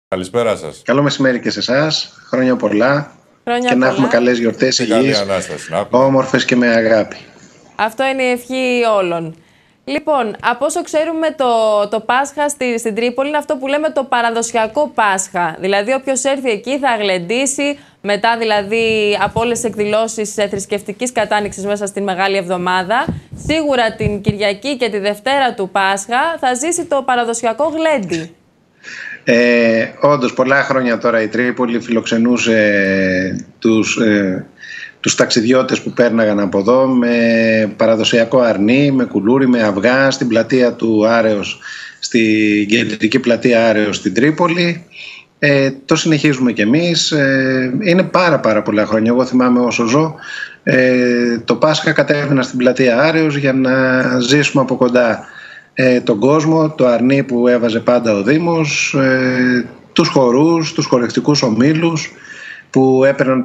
Καλησπέρα σας. Καλό μεσημέρι και σε εσάς. Χρόνια πολλά. Χρόνια και να πολλά. έχουμε καλές γιορτές, υγιείς, όμορφες και με αγάπη. Αυτό είναι η ευχή όλων. Λοιπόν, από όσο ξέρουμε, το Πάσχα στην Τρίπολη είναι αυτό που λέμε το παραδοσιακό Πάσχα. Δηλαδή, όποιος έρθει εκεί θα γλεντήσει, μετά δηλαδή από όλες τις εκδηλώσεις θρησκευτικής κατάνοιξης μέσα στην Μεγάλη Εβδομάδα. Σίγουρα την Κυριακή και τη Δευτέρα του Πάσχα θα ζήσει το παραδοσιακό γλέντι. Όντως, πολλά χρόνια τώρα η Τρίπολη φιλοξενούσε τους ταξιδιώτες που πέρναγαν από εδώ με παραδοσιακό αρνί, με κουλούρι, με αυγά στην πλατεία του Άρεως, στην κεντρική πλατεία Άρεως στην Τρίπολη. Το συνεχίζουμε κι εμείς. Είναι πάρα πολλά χρόνια. Εγώ θυμάμαι όσο ζω το Πάσχα κατέβαινα στην πλατεία Άρεως για να ζήσουμε από κοντά τον κόσμο, το αρνί που έβαζε πάντα ο Δήμος, τους χορούς, τους χορευτικούς ομίλους που έπαιρναν.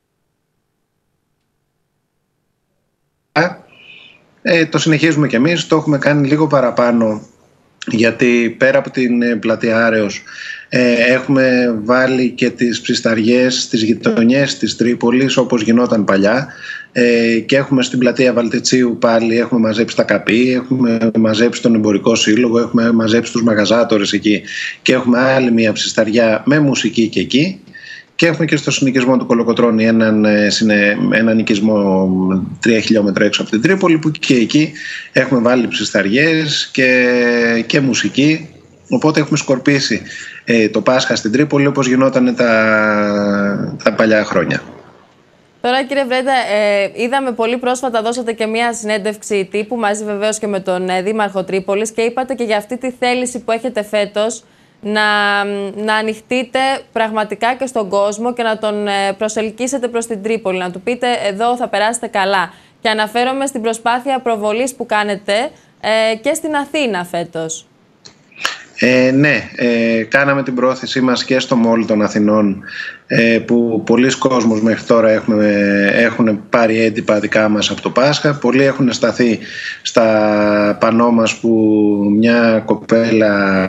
Το συνεχίζουμε κι εμείς, το έχουμε κάνει λίγο παραπάνω, γιατί πέρα από την πλατεία Άρεως έχουμε βάλει και τις ψισταριές στις γειτονιές της Τρίπολης όπως γινόταν παλιά, και έχουμε στην πλατεία Βαλτιτσίου πάλι έχουμε μαζέψει τα καπί, έχουμε μαζέψει τον εμπορικό σύλλογο, έχουμε μαζέψει τους μαγαζάτορες εκεί και έχουμε άλλη μια ψισταριά με μουσική και εκεί. Και έχουμε και στο συνοικισμό του Κολοκοτρώνη έναν οικισμό 3 χιλιόμετρα έξω από την Τρίπολη, που και εκεί έχουμε βάλει ψισταριές και μουσική. Οπότε έχουμε σκορπίσει το Πάσχα στην Τρίπολη όπως γινόταν τα παλιά χρόνια. Τώρα, κύριε Βρέντα, είδαμε πολύ πρόσφατα, δώσατε και μία συνέντευξη τύπου μαζί βεβαίως και με τον Δήμαρχο Τρίπολης και είπατε και για αυτή τη θέληση που έχετε φέτος να ανοιχτείτε πραγματικά και στον κόσμο και να τον προσελκύσετε προς την Τρίπολη, να του πείτε εδώ θα περάσετε καλά. Και αναφέρομαι στην προσπάθεια προβολής που κάνετε και στην Αθήνα φέτος. Ναι, κάναμε την πρόθεσή μας και στο Μόλ των Αθηνών, που πολλοί κόσμος μέχρι τώρα έχουν πάρει έντυπα δικά μας από το Πάσχα. Πολλοί έχουν σταθεί στα πανό μας, που μια κοπέλα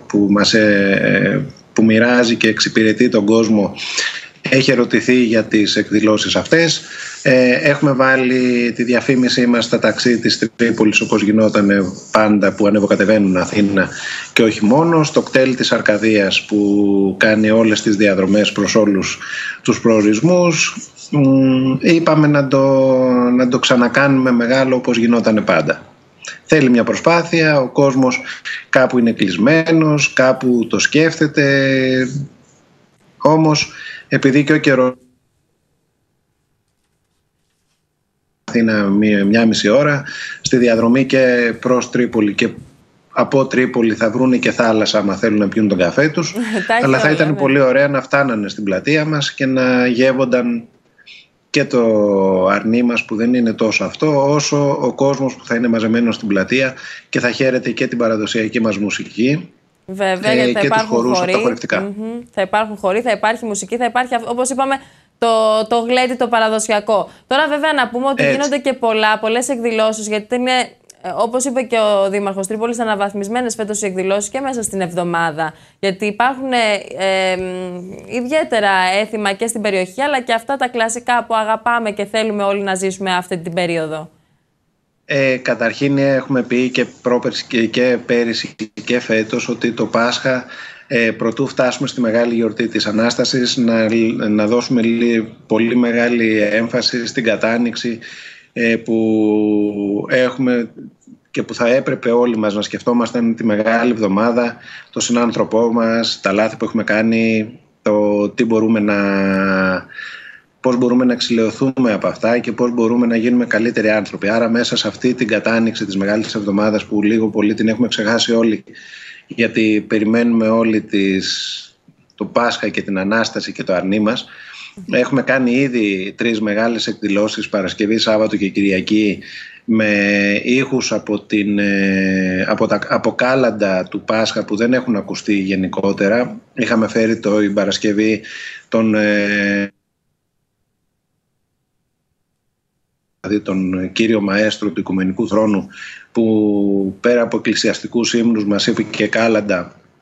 που μοιράζει και εξυπηρετεί τον κόσμο έχει ερωτηθεί για τις εκδηλώσεις αυτές. Έχουμε βάλει τη διαφήμισή μας στα ταξί της Τρίπολης όπως γινόταν πάντα που ανεβοκατεβαίνουν Αθήνα και όχι μόνο. Στο κτέλ της Αρκαδίας που κάνει όλες τις διαδρομές προς όλους τους προορισμούς. Είπαμε να το ξανακάνουμε μεγάλο όπως γινόταν πάντα. Θέλει μια προσπάθεια, ο κόσμος κάπου είναι κλεισμένος, κάπου το σκέφτεται. Όμως επειδή και ο καιρός Αθήνα μια μισή ώρα στη διαδρομή και προς Τρίπολη και από Τρίπολη θα βρούνε και θάλασσα άμα θέλουν να πιούν τον καφέ τους. Αλλά θα ήταν πολύ ωραία να φτάνανε στην πλατεία μας και να γεύονταν και το αρνί μας, που δεν είναι τόσο αυτό όσο ο κόσμος που θα είναι μαζεμένος στην πλατεία και θα χαίρεται και την παραδοσιακή μας μουσική. Βέβαια, γιατί θα υπάρχουν χοροί. Θα υπάρχουν χοροί, θα υπάρχει μουσική, θα υπάρχει, όπως είπαμε, το γλέντι, το παραδοσιακό. Τώρα, βέβαια, να πούμε ότι γίνονται και πολλές εκδηλώσεις, γιατί είναι, όπως είπε και ο Δήμαρχος Τρίπολης, αναβαθμισμένες φέτος οι εκδηλώσεις και μέσα στην εβδομάδα. Γιατί υπάρχουν ιδιαίτερα έθιμα και στην περιοχή, αλλά και αυτά τα κλασικά που αγαπάμε και θέλουμε όλοι να ζήσουμε αυτή την περίοδο. Καταρχήν έχουμε πει και πρόπερση και πέρυσι και φέτος ότι το Πάσχα, προτού φτάσουμε στη μεγάλη γιορτή της Ανάστασης, να δώσουμε πολύ μεγάλη έμφαση στην κατάνοιξη που έχουμε και που θα έπρεπε όλοι μας να σκεφτόμασταν τη μεγάλη εβδομάδα, το συνάνθρωπό μας, τα λάθη που έχουμε κάνει, το τι πώς μπορούμε να εξηλαιωθούμε από αυτά και πώς μπορούμε να γίνουμε καλύτεροι άνθρωποι. Άρα μέσα σε αυτή την κατάνοιξη της Μεγάλης Εβδομάδας, που λίγο πολύ την έχουμε ξεχάσει όλοι, γιατί περιμένουμε όλοι το Πάσχα και την Ανάσταση και το αρνί μας, έχουμε κάνει ήδη 3 μεγάλες εκδηλώσεις, Παρασκευή, Σάββατο και Κυριακή, με ήχους από κάλαντα του Πάσχα που δεν έχουν ακουστεί γενικότερα. Είχαμε φέρει την Παρασκευή δηλαδή τον κύριο Μαέστρο του Οικουμενικού Θρόνου, που πέρα από εκκλησιαστικούς ύμνους μας είπε και κάλαντα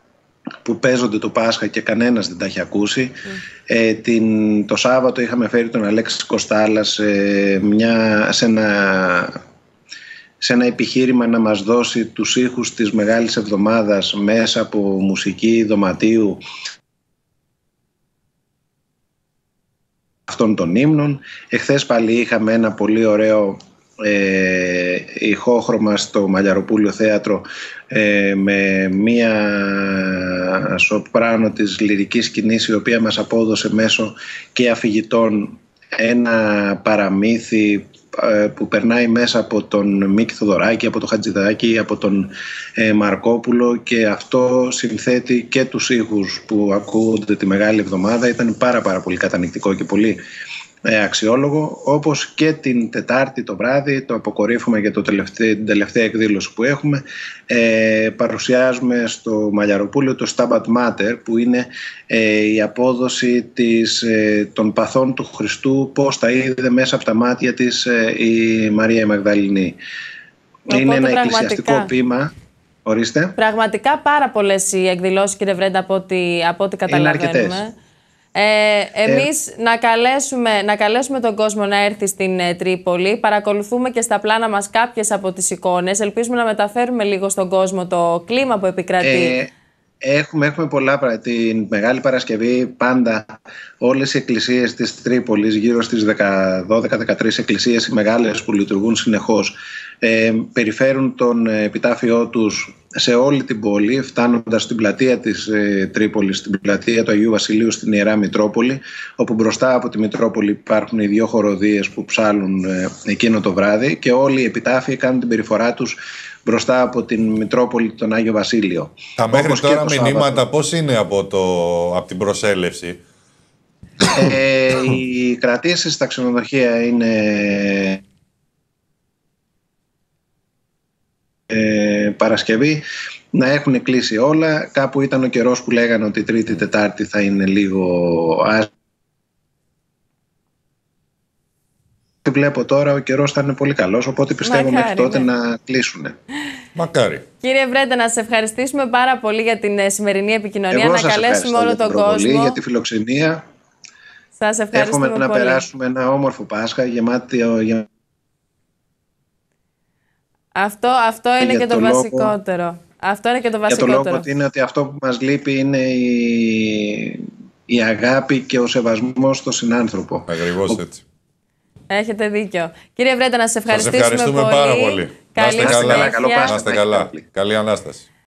που παίζονται το Πάσχα και κανένας δεν τα έχει ακούσει. Το Σάββατο είχαμε φέρει τον Αλέξη Κοστάλα σε ένα επιχείρημα να μας δώσει τους ήχους της Μεγάλης Εβδομάδας μέσα από μουσική δωματίου αυτών των ύμνων. Εχθές πάλι είχαμε ένα πολύ ωραίο ηχόχρωμα στο Μαλιαροπούλιο Θέατρο με μία σοπράνο της λυρικής σκηνής, η οποία μας απόδωσε μέσω και αφηγητών ένα παραμύθι που περνάει μέσα από τον Μίκη Θοδωράκη, από τον Χατζηδάκη, από τον Μαρκόπουλο, και αυτό συνθέτει και τους ήχους που ακούγονται τη Μεγάλη Εβδομάδα. Ήταν πάρα πολύ κατανοητικό και πολύ αξιόλογο, όπως και την Τετάρτη το βράδυ, το αποκορύφωμα για την τελευταία εκδήλωση που έχουμε. Παρουσιάζουμε στο Μαλιαροπούλιο το Stabat Mater, που είναι η απόδοση των παθών του Χριστού, πώς τα είδε μέσα από τα μάτια της η Μαρία η Μαγδαληνή. Οπότε είναι ένα εκκλησιαστικό ποίημα. Ορίστε. Πραγματικά πάρα πολλές οι εκδηλώσεις, κύριε Βρέντα, από ό,τι καταλαβαίνουμε. Εμείς να καλέσουμε τον κόσμο να έρθει στην Τρίπολη. Παρακολουθούμε και στα πλάνα μας κάποιες από τις εικόνες. Ελπίζουμε να μεταφέρουμε λίγο στον κόσμο το κλίμα που επικρατεί. Έχουμε πολλά πράγματα. Την Μεγάλη Παρασκευή πάντα όλες οι εκκλησίες της Τρίπολης, γύρω στις 12-13 εκκλησίες μεγάλες που λειτουργούν συνεχώς, περιφέρουν τον επιτάφιό τους σε όλη την πόλη, φτάνοντας στην πλατεία της Τρίπολης, στην πλατεία του Αγίου Βασιλείου, στην Ιερά Μητρόπολη, όπου μπροστά από τη Μητρόπολη υπάρχουν οι δύο χοροδίες που ψάλουν εκείνο το βράδυ, και όλοι οι επιτάφιοι κάνουν την περιφορά τους μπροστά από την Μητρόπολη, τον Άγιο Βασίλειο. Τα μέχρι τώρα μηνύματα πώς είναι από την προσέλευση? Οι κρατήσεις στα ξενοδοχεία είναι Παρασκευή να έχουν κλείσει όλα. Κάπου ήταν ο καιρός που λέγανε ότι Τρίτη, Τετάρτη θα είναι λίγο άσχημο. Βλέπω τώρα ο καιρός θα είναι πολύ καλός, οπότε πιστεύω μέχρι τότε να κλείσουν. Μακάρι. Κύριε Βρέντα, να σε ευχαριστήσουμε πάρα πολύ για την σημερινή επικοινωνία. Εγώ να καλέσουμε όλο τον κόσμο για τη φιλοξενία. Σας ευχαριστούμε Εύχομαι να πολύ. περάσουμε ένα όμορφο Πάσχα γεμάτο. Αυτό είναι και το βασικότερο. Αυτό είναι και το βασικότερο. Για το λόγο ότι είναι ότι αυτό που μας λείπει είναι η αγάπη και ο σεβασμός στον συνάνθρωπο. Ακριβώς έτσι. Έχετε δίκιο. Κύριε Βρέντα, να σας ευχαριστήσουμε πάρα πολύ. Καλή να είστε καλά. συνέχεια. Να είστε καλά. Καλή Ανάσταση.